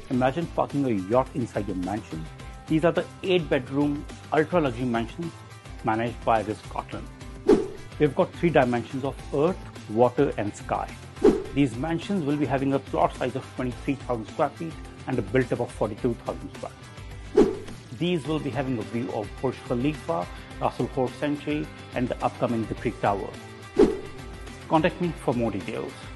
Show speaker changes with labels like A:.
A: Imagine parking a yacht inside your mansion. These are the 8-bedroom ultra-luxury mansions managed by Ritz Carlton. We've got 3 dimensions of earth, water and sky. These mansions will be having a plot size of 23,000 square feet and a built-up of 42,000 square feet. These will be having a view of Burj Khalifa, Rasul Khor Sanctuary and the upcoming Ritz Tower. Contact me for more details.